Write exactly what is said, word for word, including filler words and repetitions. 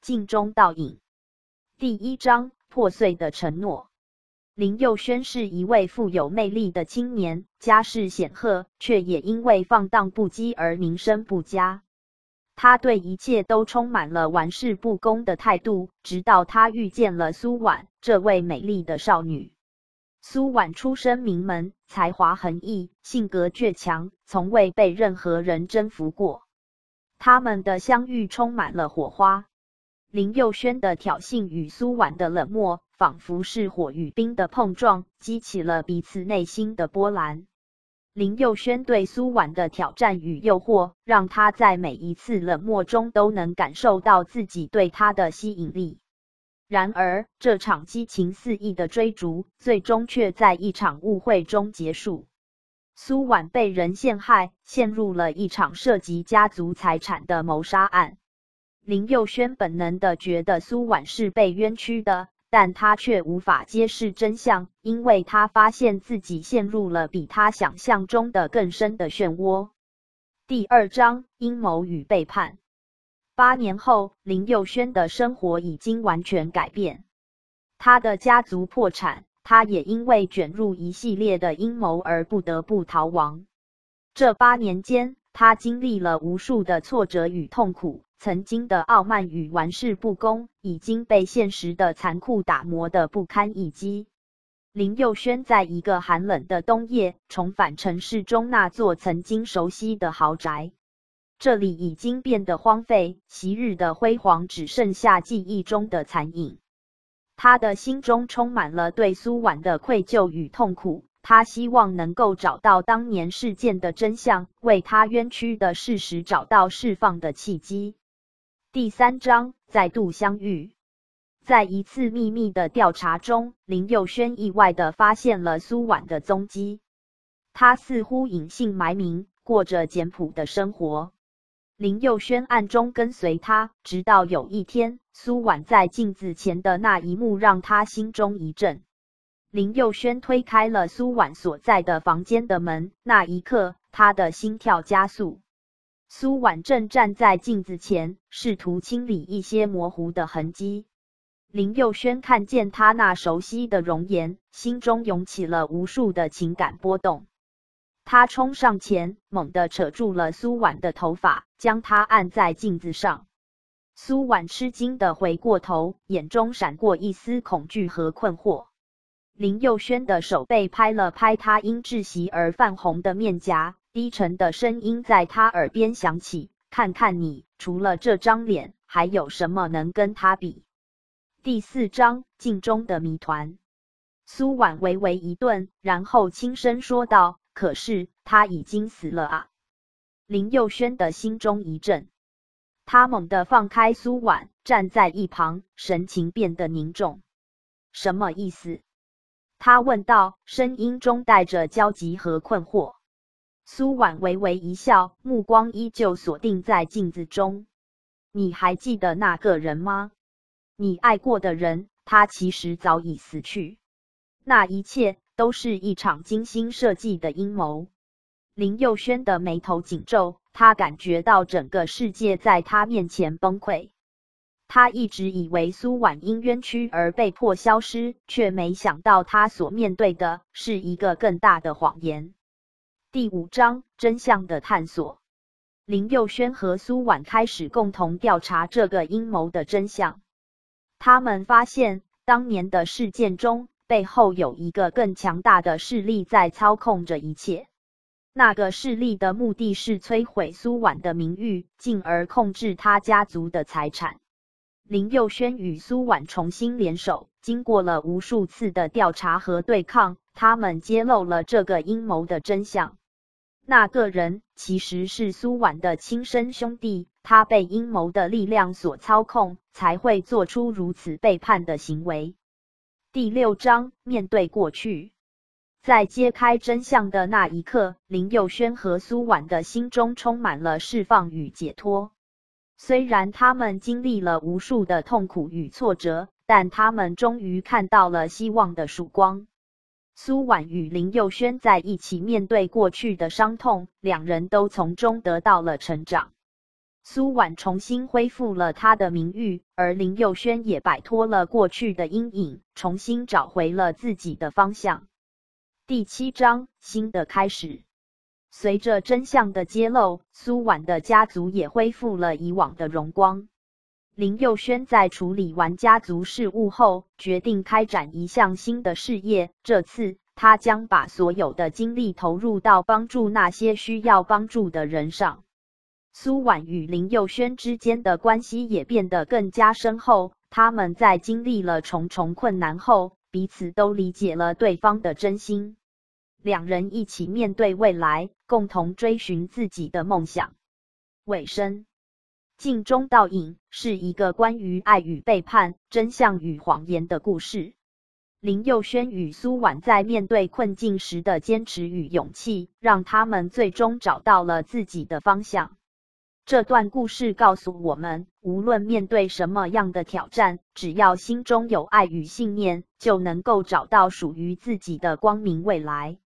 镜中倒影。第一章破碎的承诺。林佑轩是一位富有魅力的青年，家世显赫，却也因为放荡不羁而名声不佳。他对一切都充满了玩世不恭的态度，直到他遇见了苏婉这位美丽的少女。苏婉出身名门，才华横溢，性格倔强，从未被任何人征服过。他们的相遇充满了火花。林佑轩的挑衅与苏婉的冷漠，仿佛是火与冰的碰撞，激起了彼此内心的波澜。林佑轩对苏婉的挑战与诱惑，让他在每一次冷漠中都能感受到自己对他的吸引力。然而，这场激情四溢的追逐，最终却在一场误会中结束。苏婉被人陷害，陷入了一场涉及家族财产的谋杀案。林佑轩本能地觉得苏婉是被冤屈的，但他却无法揭示真相，因为他发现自己陷入了比他想象中的更深的漩涡。第二章：阴谋与背叛。八年后，林佑轩的生活已经完全改变。他的家族破产，他也因为卷入一系列的阴谋而不得不逃亡。这八年间，他经历了无数的挫折与痛苦，曾经的傲慢与玩世不恭，已经被现实的残酷打磨得不堪一击。林佑轩在一个寒冷的冬夜，重返城市中那座曾经熟悉的豪宅。这里已经变得荒废，昔日的辉煌只剩下记忆中的残影。他的心中充满了对苏婉的愧疚与痛苦，他希望能够找到当年事件的真相，为他冤屈的事实找到释放的契机。第三章：再度相遇。在一次秘密的调查中，林佑轩意外地发现了苏婉的踪迹。他似乎隐姓埋名，过着简朴的生活。林佑轩暗中跟随他，直到有一天，苏婉在镜子前的那一幕让他心中一震。林佑轩推开了苏婉所在的房间的门，那一刻，他的心跳加速。苏婉正站在镜子前，试图清理一些模糊的痕迹。林佑轩看见他那熟悉的容颜，心中涌起了无数的情感波动。他冲上前，猛地扯住了苏婉的头发，将她按在镜子上。苏婉吃惊地回过头，眼中闪过一丝恐惧和困惑。林佑轩的手背拍了拍她因窒息而泛红的面颊，低沉的声音在她耳边响起：“看看你，除了这张脸，还有什么能跟他比？”第四章：镜中的谜团。苏婉微微一顿，然后轻声说道：“可是他已经死了啊！”林佑轩的心中一震，他猛地放开苏婉，站在一旁，神情变得凝重。“什么意思？”他问道，声音中带着焦急和困惑。苏婉微微一笑，目光依旧锁定在镜子中。“你还记得那个人吗？你爱过的人，他其实早已死去。那一切都是一场精心设计的阴谋。”林佑轩的眉头紧皱，他感觉到整个世界在他面前崩溃。他一直以为苏婉因冤屈而被迫消失，却没想到他所面对的是一个更大的谎言。第五章：真相的探索。林佑轩和苏婉开始共同调查这个阴谋的真相。他们发现，当年的事件中，背后有一个更强大的势力在操控着一切。那个势力的目的是摧毁苏婉的名誉，进而控制他家族的财产。林佑轩与苏婉重新联手，经过了无数次的调查和对抗，他们揭露了这个阴谋的真相。那个人其实是苏婉的亲生兄弟，他被阴谋的力量所操控，才会做出如此背叛的行为。第六章：面对过去。在揭开真相的那一刻，林佑轩和苏婉的心中充满了释放与解脱。虽然他们经历了无数的痛苦与挫折，但他们终于看到了希望的曙光。苏婉与林佑轩在一起面对过去的伤痛，两人都从中得到了成长。 苏婉重新恢复了她的名誉，而林佑轩也摆脱了过去的阴影，重新找回了自己的方向。第七章，新的开始。随着真相的揭露，苏婉的家族也恢复了以往的荣光。林佑轩在处理完家族事务后，决定开展一项新的事业。这次，他将把所有的精力投入到帮助那些需要帮助的人上。苏婉与林佑轩之间的关系也变得更加深厚，他们在经历了重重困难后，彼此都理解了对方的真心。两人一起面对未来，共同追寻自己的梦想。尾声，镜中倒影是一个关于爱与背叛、真相与谎言的故事。林佑轩与苏婉在面对困境时的坚持与勇气，让他们最终找到了自己的方向。这段故事告诉我们，无论面对什么样的挑战，只要心中有爱与信念，就能够找到属于自己的光明未来。